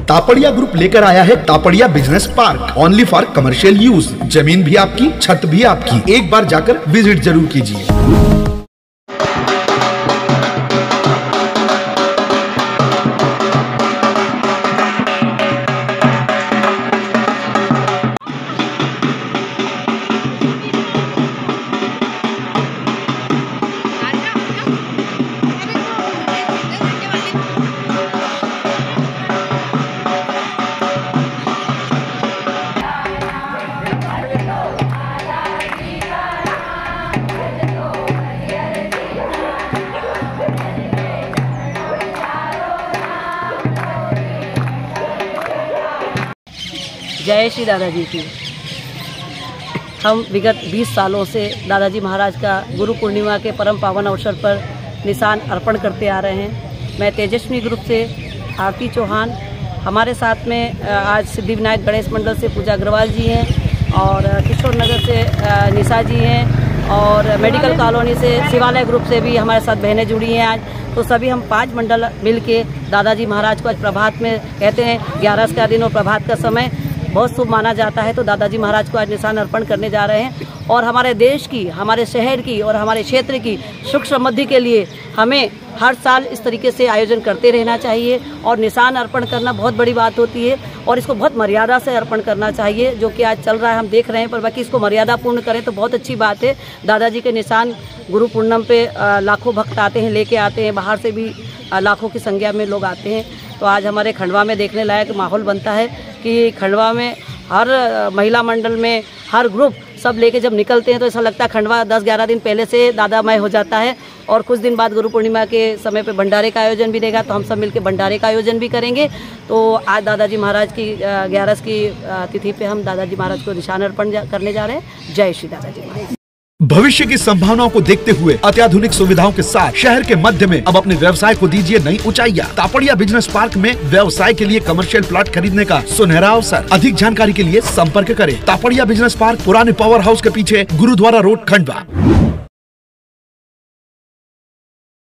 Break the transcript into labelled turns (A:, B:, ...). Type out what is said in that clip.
A: Tapadia group लेकर आया है Tapadia business park, only for commercial use. जमीन भी आपकी, छत भी आपकी। एक बार जाकर विजिट जरूर कीजिए।
B: जय श्री दादाजी की। हम विगत 20 सालों से दादाजी महाराज का गुरु पूर्णिमा के परम पावन अवसर पर निशान अर्पण करते आ रहे हैं। मैं तेजस्वी ग्रुप से आरती चौहान, हमारे साथ में आज सिद्धिविनायक गणेश मंडल से पूजा अग्रवाल जी हैं और किशोर नगर से निशा जी हैं और मेडिकल कॉलोनी से शिवालय ग्रुप से भी हमारे साथ बहनें जुड़ी हैं आज। तो सभी हम 5 मंडल मिल के दादाजी महाराज को आज प्रभात में, कहते हैं 11 का दिन और प्रभात का समय बहुत शुभ माना जाता है, तो दादाजी महाराज को आज निशान अर्पण करने जा रहे हैं। और हमारे देश की, हमारे शहर की और हमारे क्षेत्र की सुख समृद्धि के लिए हमें हर साल इस तरीके से आयोजन करते रहना चाहिए और निशान अर्पण करना बहुत बड़ी बात होती है और इसको बहुत मर्यादा से अर्पण करना चाहिए, जो कि आज चल रहा है हम देख रहे हैं। पर बाकी इसको मर्यादा पूर्ण करें तो बहुत अच्छी बात है। दादाजी के निशान गुरु पूर्णिमा पे लाखों भक्त आते हैं, लेके आते हैं, बाहर से भी लाखों की संख्या में लोग आते हैं। तो आज हमारे खंडवा में देखने लायक माहौल बनता है कि खंडवा में हर महिला मंडल में हर ग्रुप सब लेके जब निकलते हैं तो ऐसा लगता है खंडवा 10-11 दिन पहले से दादामय हो जाता है। और कुछ दिन बाद गुरु पूर्णिमा के समय पे भंडारे का आयोजन भी देगा, तो हम सब मिलके भंडारे का आयोजन भी करेंगे। तो आज दादाजी महाराज की 11 की तिथि पे हम दादाजी महाराज को निशान अर्पण करने जा रहे हैं। जय श्री दादाजी महाराज।
A: भविष्य की संभावनाओं को देखते हुए अत्याधुनिक सुविधाओं के साथ शहर के मध्य में अब अपने व्यवसाय को दीजिए नई ऊंचाइयां। तापड़िया बिजनेस पार्क में व्यवसाय के लिए कमर्शियल प्लॉट खरीदने का सुनहरा अवसर। अधिक जानकारी के लिए संपर्क करें। तापड़िया बिजनेस पार्क, पुराने पावर हाउस के पीछे, गुरुद्वारा रोड, खंडवा।